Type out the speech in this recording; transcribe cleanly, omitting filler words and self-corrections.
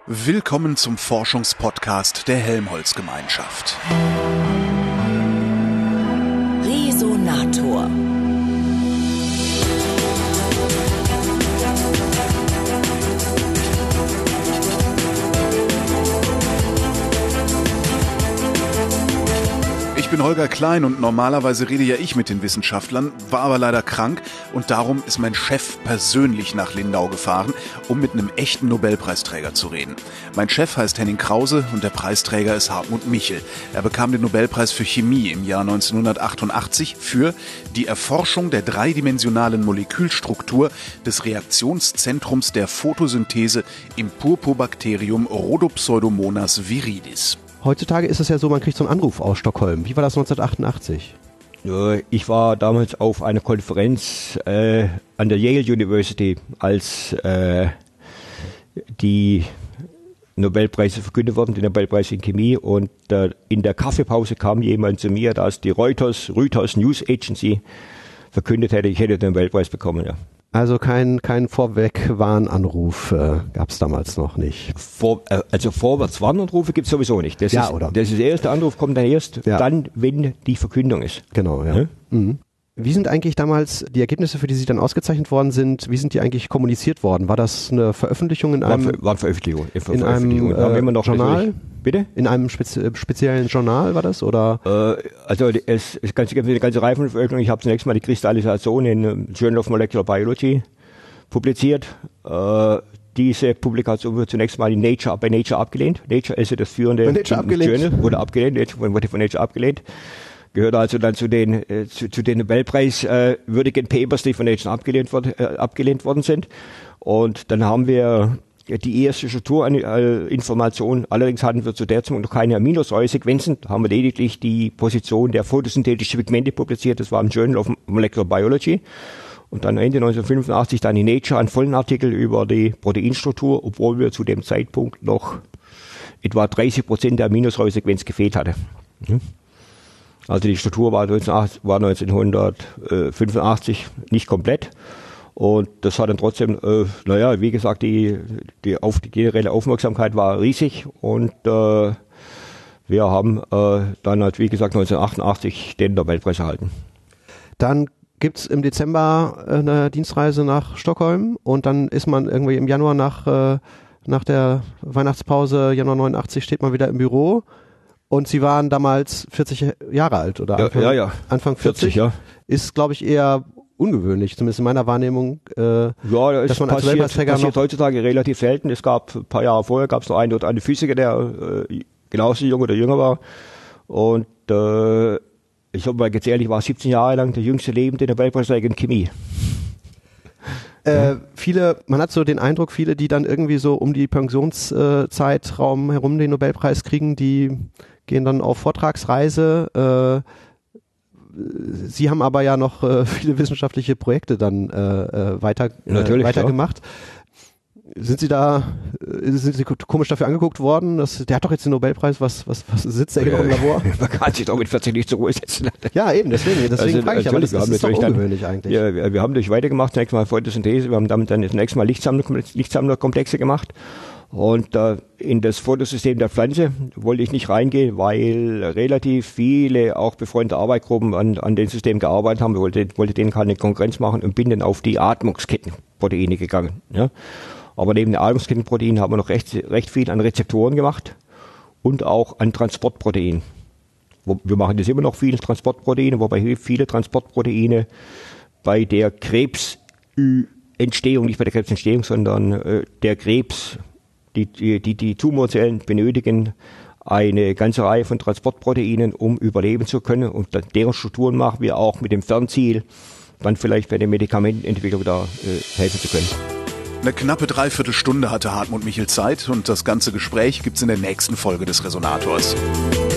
Willkommen zum Forschungspodcast der Helmholtz-Gemeinschaft. Resonator. Ich bin Holger Klein und normalerweise rede ja ich mit den Wissenschaftlern, war aber leider krank und darum ist mein Chef persönlich nach Lindau gefahren, um mit einem echten Nobelpreisträger zu reden. Mein Chef heißt Henning Krause und der Preisträger ist Hartmut Michel. Er bekam den Nobelpreis für Chemie im Jahr 1988 für die Erforschung der dreidimensionalen Molekülstruktur des Reaktionszentrums der Photosynthese im Purpurbacterium Rhodopseudomonas viridis. Heutzutage ist es ja so, man kriegt so einen Anruf aus Stockholm. Wie war das 1988? Ich war damals auf einer Konferenz an der Yale University, als die Nobelpreise verkündet wurden, den Nobelpreis in Chemie. Und in der Kaffeepause kam jemand zu mir, dass die Reuters News Agency verkündet hätte, ich hätte den Nobelpreis bekommen. Ja. Also kein Vorwegwarnanruf gab es damals noch nicht. Also Vorwärtswarnanrufe gibt es sowieso nicht. Das ist der erste Anruf, kommt dann erst dann, wenn die Verkündung ist. Genau, ja. Mhm. Wie sind eigentlich damals die Ergebnisse, für die Sie dann ausgezeichnet worden sind, wie sind die eigentlich kommuniziert worden? War das eine Veröffentlichung in einem... War Veröffentlichung. In einem immer noch Journal? Bitte? In einem speziellen Journal war das, oder? Also es gibt eine ganze Reihe von Veröffentlichungen. Ich habe zunächst mal die Kristallisation in Journal of Molecular Biology publiziert. Diese Publikation wurde zunächst mal bei Nature abgelehnt. Nature ist ja das führende Journal, wurde von Nature abgelehnt. Gehört also dann zu den Nobelpreiswürdigen Papers, die von Nature abgelehnt worden sind. Und dann haben wir die erste Strukturinformation, allerdings hatten wir zu der Zeit noch keine Aminosäuresequenzen, da haben wir lediglich die Position der photosynthetischen Pigmente publiziert, das war im Journal of Molecular Biology. Und dann Ende 1985 dann in Nature einen vollen Artikel über die Proteinstruktur, obwohl wir zu dem Zeitpunkt noch etwa 30% der Aminosäuresequenz gefehlt hatten. Also die Struktur war 1985 nicht komplett. Und das hat dann trotzdem, wie gesagt, die generelle Aufmerksamkeit war riesig. Und wir haben dann halt, wie gesagt, 1988 den Nobelpreis erhalten. Dann gibt's im Dezember eine Dienstreise nach Stockholm und dann ist man irgendwie im Januar nach der Weihnachtspause, Januar 89, steht man wieder im Büro. Und Sie waren damals 40 Jahre alt, oder? Anfang 40, ja. Ist, glaube ich, eher ungewöhnlich, zumindest in meiner Wahrnehmung. Das dass man als Nobelpreisträger passiert heutzutage relativ selten. Es gab ein paar Jahre vorher, gab es noch einen oder andere Physiker, der genauso jung oder jünger war. Und ich habe mal gezählt, ich war 17 Jahre lang der jüngste lebende Nobelpreisträger in Chemie. Man hat so den Eindruck, viele, die dann irgendwie so um die Pensionszeitraum herum den Nobelpreis kriegen, die gehen dann auf Vortragsreise. Sie haben aber ja noch viele wissenschaftliche Projekte dann weitergemacht. Sind Sie komisch dafür angeguckt worden? Der hat doch jetzt den Nobelpreis, was sitzt der genau im Labor? Man kann sich doch mit 40 nicht zur Ruhe setzen. Ja, eben, deswegen frage ich, aber das ist doch ungewöhnlich eigentlich. Ja, wir haben durch weitergemacht, zunächst mal Photosynthese, wir haben damit dann zunächst mal Lichtsammlerkomplexe gemacht. Und in das Photosystem der Pflanze wollte ich nicht reingehen, weil relativ viele auch befreundete Arbeitsgruppen an den Systemen gearbeitet haben. Ich wollte denen keine Konkurrenz machen und bin dann auf die Atmungskettenproteine gegangen. Ja. Aber neben den Atmungskettenproteinen haben wir noch recht viel an Rezeptoren gemacht und auch an Transportproteinen. Wir machen das immer noch viele Transportproteine, wobei viele Transportproteine bei der Krebsentstehung, nicht bei der Krebsentstehung, sondern der Krebs, die Tumorzellen benötigen eine ganze Reihe von Transportproteinen, um überleben zu können. Und deren Strukturen machen wir auch mit dem Fernziel, dann vielleicht bei der Medikamentenentwicklung da helfen zu können. Eine knappe Dreiviertelstunde hatte Hartmut Michel Zeit und das ganze Gespräch gibt's in der nächsten Folge des Resonators.